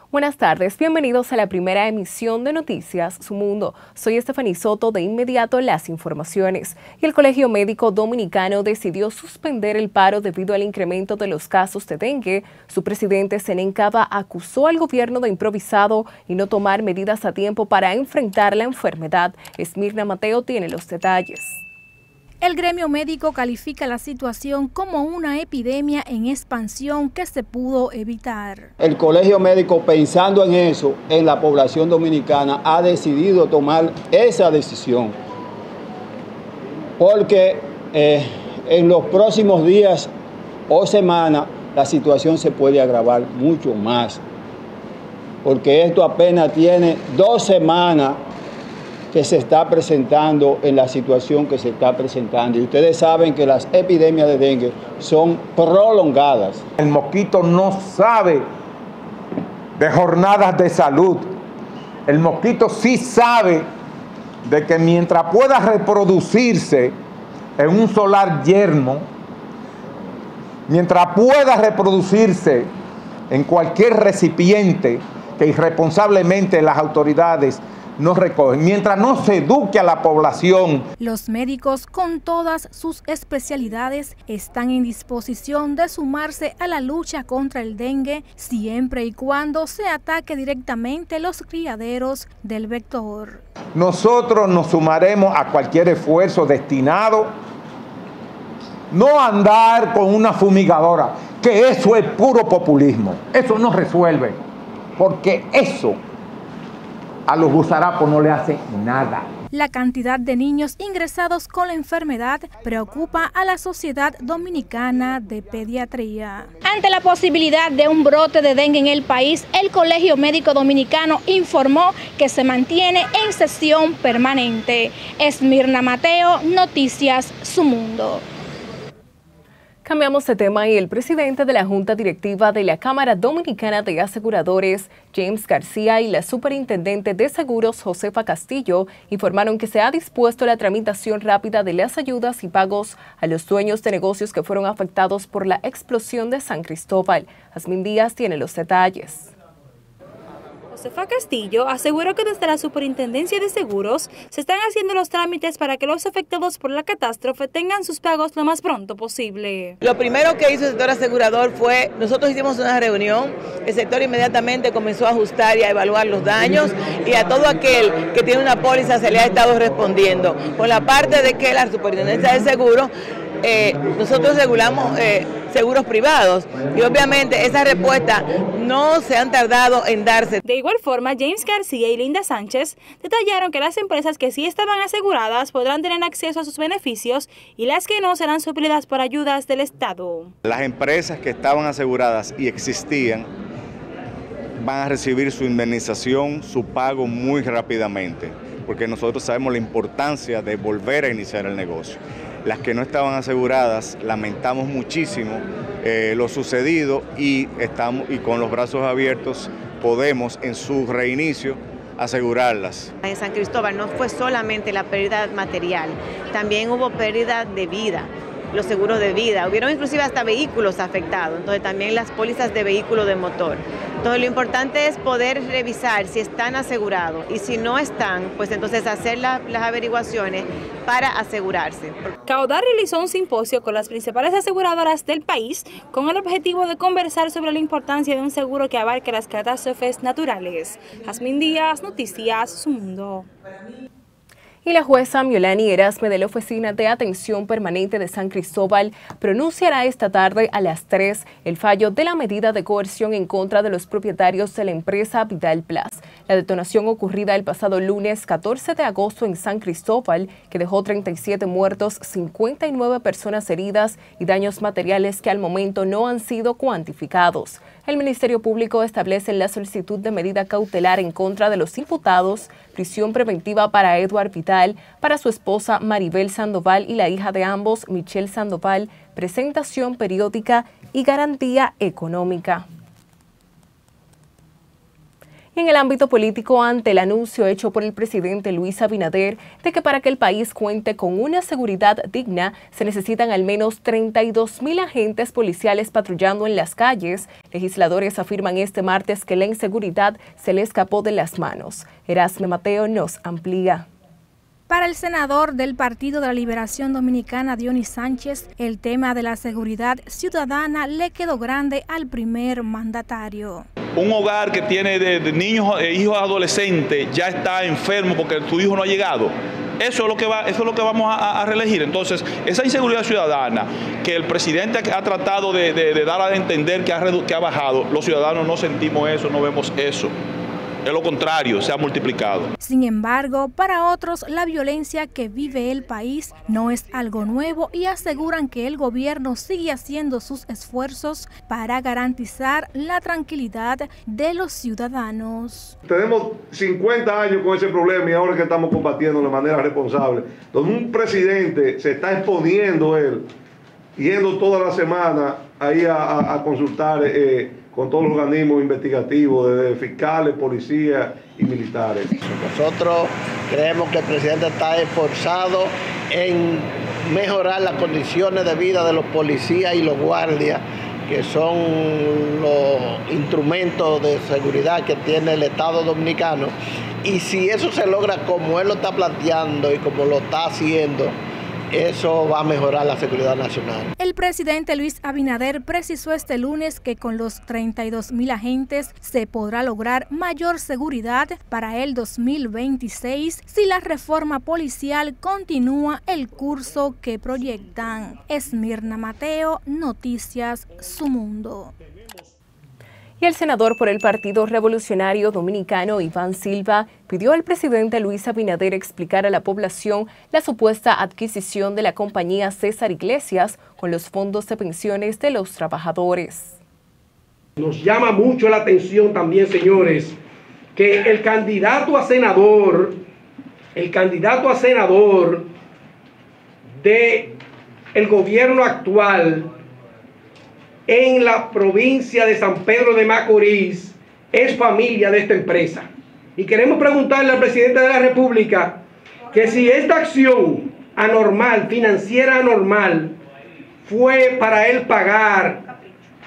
Buenas tardes, bienvenidos a la primera emisión de Noticias Su Mundo. Soy Estefaní Soto, de inmediato las informaciones. Y el Colegio Médico Dominicano decidió suspender el paro debido al incremento de los casos de dengue. Su presidente, Zenén Cava, acusó al gobierno de improvisado y no tomar medidas a tiempo para enfrentar la enfermedad. Esmirna Mateo tiene los detalles. El gremio médico califica la situación como una epidemia en expansión que se pudo evitar. El Colegio Médico, pensando en eso, en la población dominicana, ha decidido tomar esa decisión. Porque en los próximos días o semanas la situación se puede agravar mucho más. Porque esto apenas tiene 2 semanas que se está presentando en la situación que se está presentando. Y ustedes saben que las epidemias de dengue son prolongadas. El mosquito no sabe de jornadas de salud. El mosquito sí sabe de que mientras pueda reproducirse en un solar yermo, mientras pueda reproducirse en cualquier recipiente que irresponsablemente las autoridades no recogen, mientras no se eduque a la población. Los médicos, con todas sus especialidades, están en disposición de sumarse a la lucha contra el dengue siempre y cuando se ataque directamente los criaderos del vector. Nosotros nos sumaremos a cualquier esfuerzo destinado no a andar con una fumigadora, que eso es puro populismo. Eso no resuelve, porque eso a los gusarapos no le hace nada. La cantidad de niños ingresados con la enfermedad preocupa a la Sociedad Dominicana de Pediatría. Ante la posibilidad de un brote de dengue en el país, el Colegio Médico Dominicano informó que se mantiene en sesión permanente. Esmirna Mateo, Noticias Su Mundo. Cambiamos de tema y el presidente de la Junta Directiva de la Cámara Dominicana de Aseguradores, James García, y la superintendente de seguros, Josefa Castillo, informaron que se ha dispuesto la tramitación rápida de las ayudas y pagos a los dueños de negocios que fueron afectados por la explosión de San Cristóbal. Jazmín Díaz tiene los detalles. Josefa Castillo aseguró que desde la Superintendencia de Seguros se están haciendo los trámites para que los afectados por la catástrofe tengan sus pagos lo más pronto posible. Lo primero que hizo el sector asegurador fue, nosotros hicimos una reunión, el sector inmediatamente comenzó a ajustar y a evaluar los daños, y a todo aquel que tiene una póliza se le ha estado respondiendo. Por la parte de que la Superintendencia de Seguros, nosotros regulamos seguros privados, y obviamente esas respuestas no se han tardado en darse. De igual forma, James García y Linda Sánchez detallaron que las empresas que sí estaban aseguradas podrán tener acceso a sus beneficios y las que no serán suplidas por ayudas del Estado. Las empresas que estaban aseguradas y existían van a recibir su indemnización, su pago muy rápidamente, porque nosotros sabemos la importancia de volver a iniciar el negocio. Las que no estaban aseguradas, lamentamos muchísimo lo sucedido y con los brazos abiertos podemos en su reinicio asegurarlas. En San Cristóbal no fue solamente la pérdida material, también hubo pérdida de vida, los seguros de vida, hubieron inclusive hasta vehículos afectados, entonces también las pólizas de vehículo de motor. Entonces lo importante es poder revisar si están asegurados, y si no están, pues entonces hacer las averiguaciones para asegurarse. Caudar realizó un simposio con las principales aseguradoras del país con el objetivo de conversar sobre la importancia de un seguro que abarque las catástrofes naturales. Jazmín Díaz, Noticias Su Mundo. Y la jueza Miolani Erasme de la Oficina de Atención Permanente de San Cristóbal pronunciará esta tarde a las 3 el fallo de la medida de coerción en contra de los propietarios de la empresa Vidal Plus. La detonación ocurrida el pasado lunes 14 de agosto en San Cristóbal, que dejó 37 muertos, 59 personas heridas y daños materiales que al momento no han sido cuantificados. El Ministerio Público establece en la solicitud de medida cautelar en contra de los imputados prisión preventiva para Edward Vidal, para su esposa Maribel Sandoval y la hija de ambos, Michelle Sandoval, presentación periódica y garantía económica. Y en el ámbito político, ante el anuncio hecho por el presidente Luis Abinader de que para que el país cuente con una seguridad digna se necesitan al menos 32.000 agentes policiales patrullando en las calles, legisladores afirman este martes que la inseguridad se le escapó de las manos. Erasme Mateo nos amplía. Para el senador del Partido de la Liberación Dominicana, Dionis Sánchez, el tema de la seguridad ciudadana le quedó grande al primer mandatario. Un hogar que tiene de niños e hijos adolescentes ya está enfermo porque su hijo no ha llegado. Eso es lo que vamos a reelegir. Entonces, esa inseguridad ciudadana que el presidente ha tratado de dar a entender que ha bajado, los ciudadanos no sentimos eso, no vemos eso. Es lo contrario, se ha multiplicado. Sin embargo, para otros, la violencia que vive el país no es algo nuevo y aseguran que el gobierno sigue haciendo sus esfuerzos para garantizar la tranquilidad de los ciudadanos. Tenemos 50 años con ese problema y ahora que estamos combatiendo de manera responsable. Donde un presidente se está exponiendo él, yendo toda la semana ahí a consultar con todos los organismos investigativos, desde fiscales, policías y militares. Nosotros creemos que el presidente está esforzado en mejorar las condiciones de vida de los policías y los guardias, que son los instrumentos de seguridad que tiene el Estado dominicano. Y si eso se logra como él lo está planteando y como lo está haciendo, eso va a mejorar la seguridad nacional. El presidente Luis Abinader precisó este lunes que con los 32.000 agentes se podrá lograr mayor seguridad para el 2026 si la reforma policial continúa el curso que proyectan. Esmirna Mateo, Noticias Su Mundo. Y el senador por el Partido Revolucionario Dominicano, Iván Silva, pidió al presidente Luis Abinader explicar a la población la supuesta adquisición de la compañía César Iglesias con los fondos de pensiones de los trabajadores. Nos llama mucho la atención también, señores, que el candidato a senador del gobierno actual en la provincia de San Pedro de Macorís es familia de esta empresa. Y queremos preguntarle al presidente de la República que si esta acción anormal, financiera anormal, fue para él pagar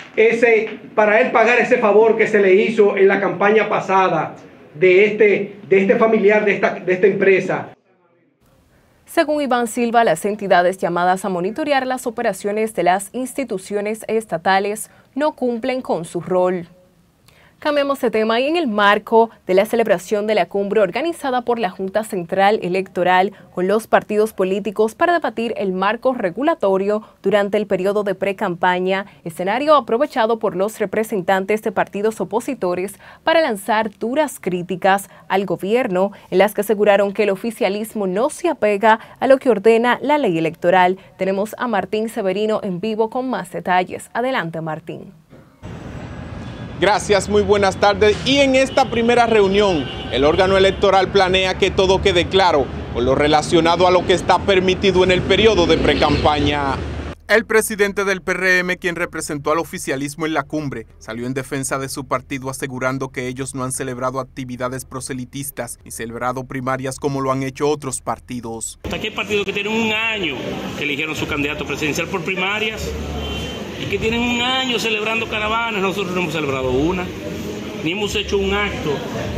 ese favor que se le hizo en la campaña pasada de este familiar de esta empresa. Según Iván Silva, las entidades llamadas a monitorear las operaciones de las instituciones estatales no cumplen con su rol. Cambiamos de tema y en el marco de la celebración de la cumbre organizada por la Junta Central Electoral con los partidos políticos para debatir el marco regulatorio durante el periodo de pre-campaña, escenario aprovechado por los representantes de partidos opositores para lanzar duras críticas al gobierno, en las que aseguraron que el oficialismo no se apega a lo que ordena la ley electoral. Tenemos a Martín Severino en vivo con más detalles. Adelante, Martín. Gracias, muy buenas tardes. Y en esta primera reunión, el órgano electoral planea que todo quede claro con lo relacionado a lo que está permitido en el periodo de precampaña. El presidente del PRM, quien representó al oficialismo en la cumbre, salió en defensa de su partido asegurando que ellos no han celebrado actividades proselitistas ni celebrado primarias como lo han hecho otros partidos. Aquí hay partidos que tienen un año que eligieron su candidato presidencial por primarias y que tienen un año celebrando caravanas. Nosotros no hemos celebrado una, ni hemos hecho un acto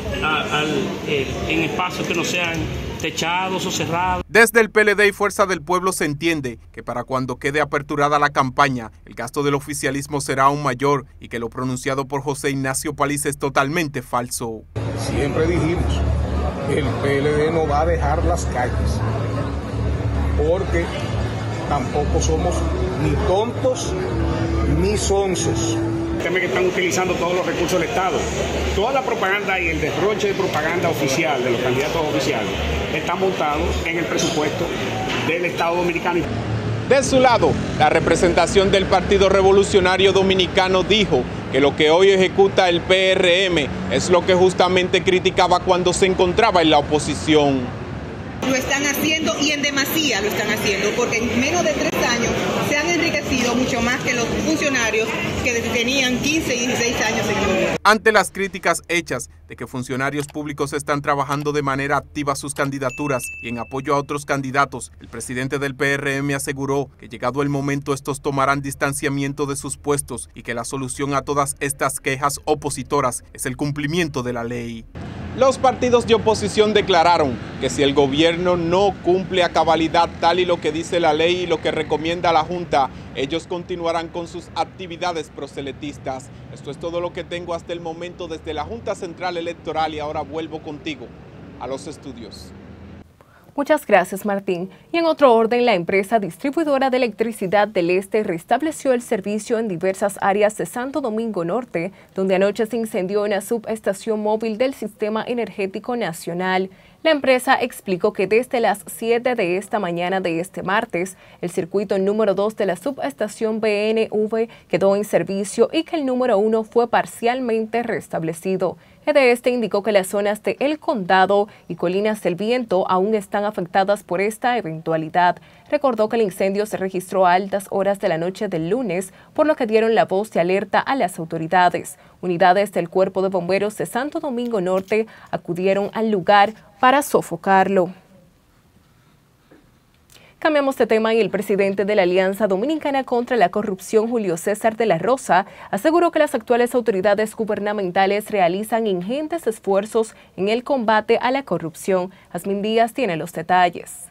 en espacios que no sean techados o cerrados. Desde el PLD y Fuerza del Pueblo se entiende que para cuando quede aperturada la campaña, el gasto del oficialismo será aún mayor y que lo pronunciado por José Ignacio Paliza es totalmente falso. Siempre dijimos, el PLD no va a dejar las calles, porque tampoco somos ni tontos ni sonsos. Que están utilizando todos los recursos del Estado. Toda la propaganda y el derroche de propaganda oficial de los candidatos oficiales está montado en el presupuesto del Estado Dominicano. De su lado, la representación del Partido Revolucionario Dominicano dijo que lo que hoy ejecuta el PRM es lo que justamente criticaba cuando se encontraba en la oposición. Lo están haciendo y en demasía lo están haciendo, porque en menos de 3 años se han enriquecido mucho más que los funcionarios que tenían 15 y 16 años en el gobierno. Ante las críticas hechas de que funcionarios públicos están trabajando de manera activa sus candidaturas y en apoyo a otros candidatos, el presidente del PRM aseguró que llegado el momento estos tomarán distanciamiento de sus puestos y que la solución a todas estas quejas opositoras es el cumplimiento de la ley. Los partidos de oposición declararon que si el gobierno no cumple a cabalidad tal y lo que dice la ley y lo que recomienda la Junta, ellos continuarán con sus actividades proselitistas. Esto es todo lo que tengo hasta el momento desde la Junta Central Electoral y ahora vuelvo contigo a los estudios. Muchas gracias, Martín. Y en otro orden, la empresa distribuidora de electricidad del Este restableció el servicio en diversas áreas de Santo Domingo Norte, donde anoche se incendió una subestación móvil del Sistema Energético Nacional. La empresa explicó que desde las 7 de esta mañana de este martes, el circuito número 2 de la subestación BNV quedó en servicio y que el número 1 fue parcialmente restablecido. EDESTE indicó que las zonas de El Condado y Colinas del Viento aún están afectadas por esta eventualidad. Recordó que el incendio se registró a altas horas de la noche del lunes, por lo que dieron la voz de alerta a las autoridades. Unidades del Cuerpo de Bomberos de Santo Domingo Norte acudieron al lugar para sofocarlo. Cambiamos de tema y el presidente de la Alianza Dominicana contra la Corrupción, Julio César de la Rosa, aseguró que las actuales autoridades gubernamentales realizan ingentes esfuerzos en el combate a la corrupción. Jazmín Díaz tiene los detalles.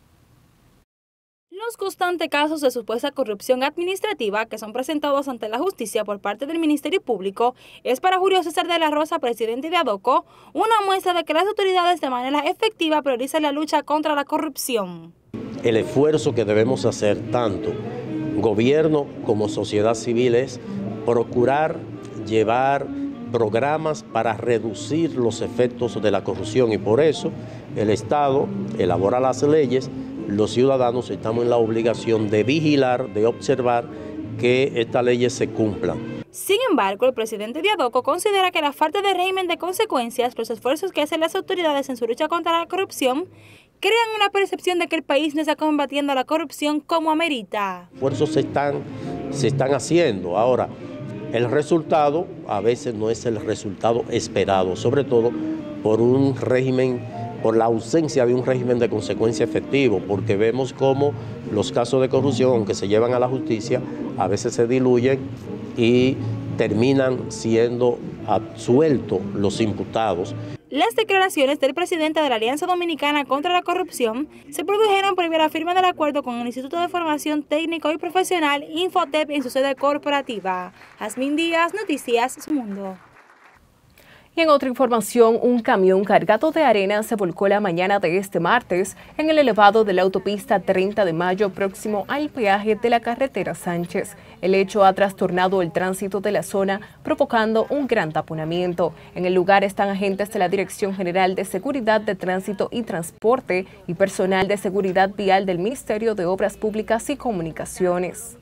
Los constantes casos de supuesta corrupción administrativa que son presentados ante la justicia por parte del Ministerio Público es para Julio César de la Rosa, presidente de ADOCO, una muestra de que las autoridades de manera efectiva priorizan la lucha contra la corrupción. El esfuerzo que debemos hacer tanto gobierno como sociedad civil es procurar llevar programas para reducir los efectos de la corrupción y por eso el Estado elabora las leyes. Los ciudadanos estamos en la obligación de vigilar, de observar que estas leyes se cumplan. Sin embargo, el presidente de ADOCO considera que la falta de régimen de consecuencias, los esfuerzos que hacen las autoridades en su lucha contra la corrupción, crean una percepción de que el país no está combatiendo la corrupción como amerita. Esfuerzos se están haciendo. Ahora, el resultado a veces no es el resultado esperado, sobre todo por un régimen, por la ausencia de un régimen de consecuencia efectivo, porque vemos cómo los casos de corrupción, aunque se llevan a la justicia, a veces se diluyen y terminan siendo absueltos los imputados. Las declaraciones del presidente de la Alianza Dominicana contra la Corrupción se produjeron previo a la firma del acuerdo con el Instituto de Formación Técnico y Profesional Infotep en su sede corporativa. Jazmín Díaz, Noticias Su Mundo. Y en otra información, un camión cargado de arena se volcó la mañana de este martes en el elevado de la autopista 30 de Mayo próximo al peaje de la carretera Sánchez. El hecho ha trastornado el tránsito de la zona, provocando un gran taponamiento. En el lugar están agentes de la Dirección General de Seguridad de Tránsito y Transporte y personal de seguridad vial del Ministerio de Obras Públicas y Comunicaciones.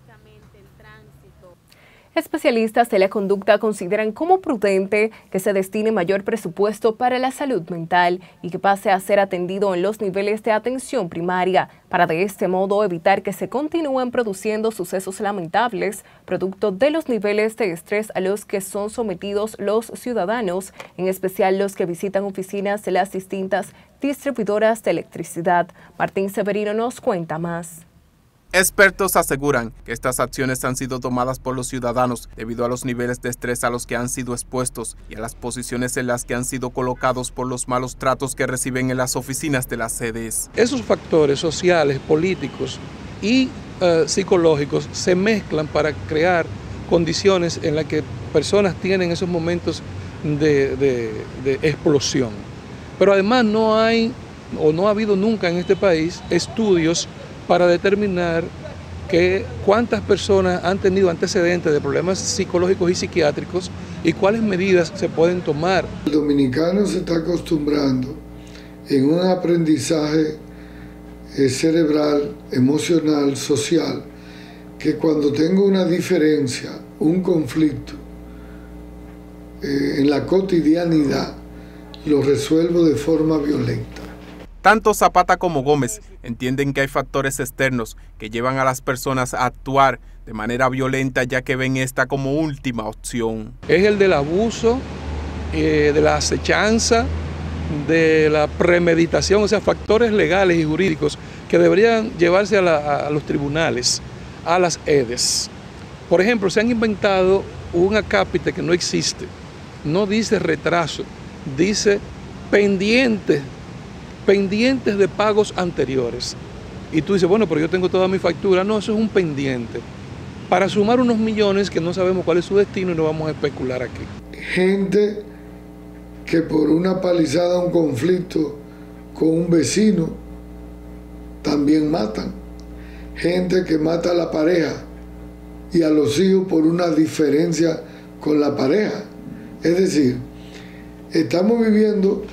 Especialistas de la conducta consideran como prudente que se destine mayor presupuesto para la salud mental y que pase a ser atendido en los niveles de atención primaria, para de este modo evitar que se continúen produciendo sucesos lamentables, producto de los niveles de estrés a los que son sometidos los ciudadanos, en especial los que visitan oficinas de las distintas distribuidoras de electricidad. Martín Severino nos cuenta más. Expertos aseguran que estas acciones han sido tomadas por los ciudadanos debido a los niveles de estrés a los que han sido expuestos y a las posiciones en las que han sido colocados por los malos tratos que reciben en las oficinas de las sedes. Esos factores sociales, políticos y psicológicos se mezclan para crear condiciones en las que personas tienen esos momentos de explosión. Pero además no hay o no ha habido nunca en este país estudios para determinar cuántas personas han tenido antecedentes de problemas psicológicos y psiquiátricos y cuáles medidas se pueden tomar. El dominicano se está acostumbrando en un aprendizaje cerebral, emocional, social, que cuando tengo una diferencia, un conflicto en la cotidianidad, lo resuelvo de forma violenta. Tanto Zapata como Gómez entienden que hay factores externos que llevan a las personas a actuar de manera violenta, ya que ven esta como última opción. Es el del abuso, de la acechanza, de la premeditación, o sea, factores legales y jurídicos que deberían llevarse a los tribunales, a las EDES. Por ejemplo, se han inventado un acápite que no existe, no dice retraso, dice pendientes de pagos anteriores. Y tú dices, bueno, pero yo tengo toda mi factura. No, eso es un pendiente para sumar unos millones que no sabemos cuál es su destino y no vamos a especular aquí. Gente que por una palizada, un conflicto con un vecino, también matan. Gente que mata a la pareja y a los hijos por una diferencia con la pareja. Es decir, estamos viviendo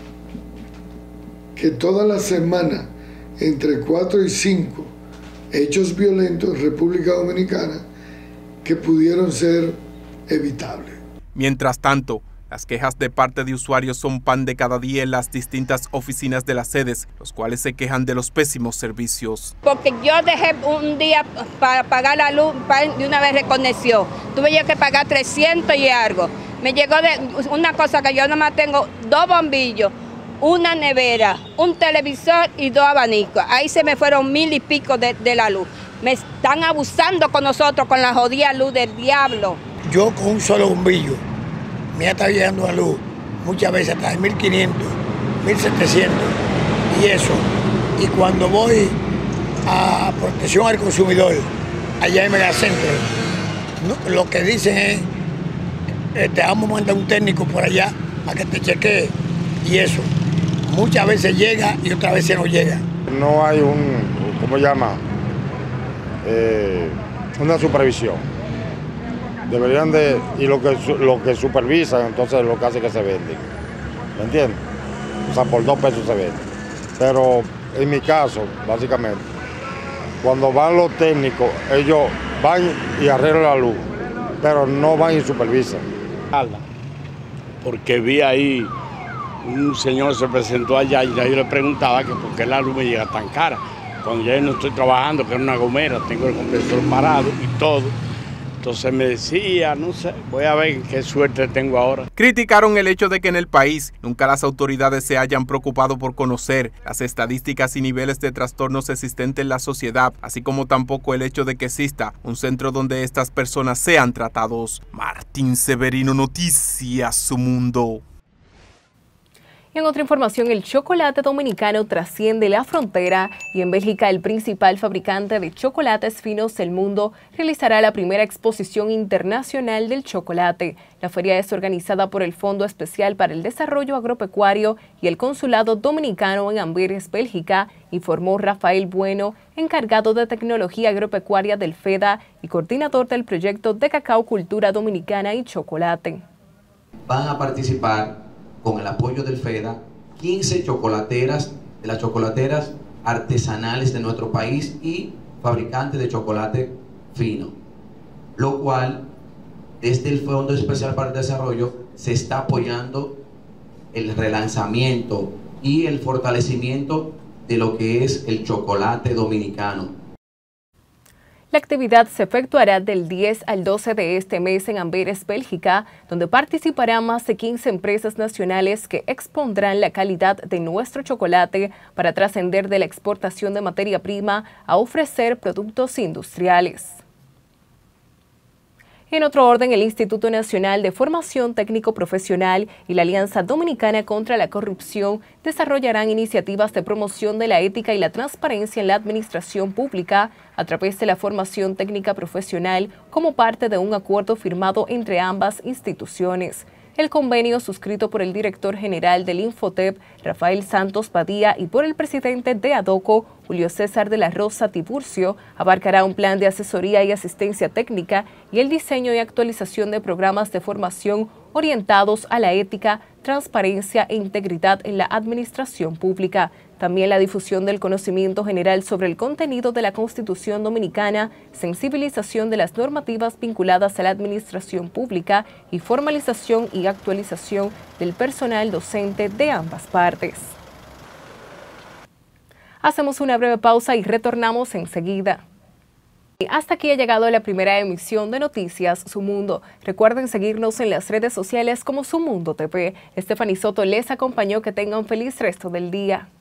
que toda la semana, entre 4 y 5 hechos violentos en República Dominicana que pudieron ser evitables. Mientras tanto, las quejas de parte de usuarios son pan de cada día en las distintas oficinas de las sedes, los cuales se quejan de los pésimos servicios. Porque yo dejé un día para pagar la luz, de una vez reconexión. Tuve yo que pagar 300 y algo. Me llegó de una cosa que yo nomás tengo 2 bombillos, una nevera, un televisor y 2 abanicos. Ahí se me fueron 1000 y pico de la luz. Me están abusando con nosotros con la jodida luz del diablo. Yo con un solo bombillo me está llegando la luz muchas veces hasta de 1500, 1700 y eso. Y cuando voy a protección al consumidor, allá en Megacentro, lo que dicen es, te vamos a mandar un técnico por allá para que te chequee y eso. Muchas veces llega y otras veces no llega. No hay ¿cómo llama? Una supervisión. Deberían de, y lo que supervisan, entonces lo que hace que se venden. ¿Me entiendes? O sea, por 2 pesos se vende. Pero en mi caso, básicamente, cuando van los técnicos, ellos van y arreglan la luz, pero no van y supervisan. Porque vi ahí, un señor se presentó allá y yo le preguntaba que por qué la luz me llega tan cara. Cuando yo no estoy trabajando, que es una gomera, tengo el compresor parado y todo. Entonces me decía, no sé, voy a ver qué suerte tengo ahora. Criticaron el hecho de que en el país nunca las autoridades se hayan preocupado por conocer las estadísticas y niveles de trastornos existentes en la sociedad, así como tampoco el hecho de que exista un centro donde estas personas sean tratados. Martín Severino, Noticias Su Mundo. En otra información, el chocolate dominicano trasciende la frontera y en Bélgica el principal fabricante de chocolates finos del mundo realizará la primera exposición internacional del chocolate. La feria es organizada por el Fondo Especial para el Desarrollo Agropecuario y el Consulado Dominicano en Amberes, Bélgica, informó Rafael Bueno, encargado de tecnología agropecuaria del FEDA y coordinador del proyecto de cacao, cultura dominicana y chocolate. Van a participar con el apoyo del FEDA, 15 chocolateras, de las chocolateras artesanales de nuestro país y fabricantes de chocolate fino, lo cual desde el Fondo Especial para el Desarrollo se está apoyando el relanzamiento y el fortalecimiento de lo que es el chocolate dominicano. La actividad se efectuará del 10 al 12 de este mes en Amberes, Bélgica, donde participarán más de 15 empresas nacionales que expondrán la calidad de nuestro chocolate para trascender de la exportación de materia prima a ofrecer productos industriales. En otro orden, el Instituto Nacional de Formación Técnico Profesional y la Alianza Dominicana contra la Corrupción desarrollarán iniciativas de promoción de la ética y la transparencia en la administración pública a través de la formación técnica profesional como parte de un acuerdo firmado entre ambas instituciones. El convenio, suscrito por el director general del Infotep, Rafael Santos Padilla, y por el presidente de ADOCO, Julio César de la Rosa Tiburcio, abarcará un plan de asesoría y asistencia técnica y el diseño y actualización de programas de formación orientados a la ética, transparencia e integridad en la administración pública. También la difusión del conocimiento general sobre el contenido de la Constitución Dominicana, sensibilización de las normativas vinculadas a la administración pública y formalización y actualización del personal docente de ambas partes. Hacemos una breve pausa y retornamos enseguida. Hasta aquí ha llegado la primera emisión de Noticias Su Mundo. Recuerden seguirnos en las redes sociales como Su Mundo TV. Stephanie Soto les acompañó. Que tengan un feliz resto del día.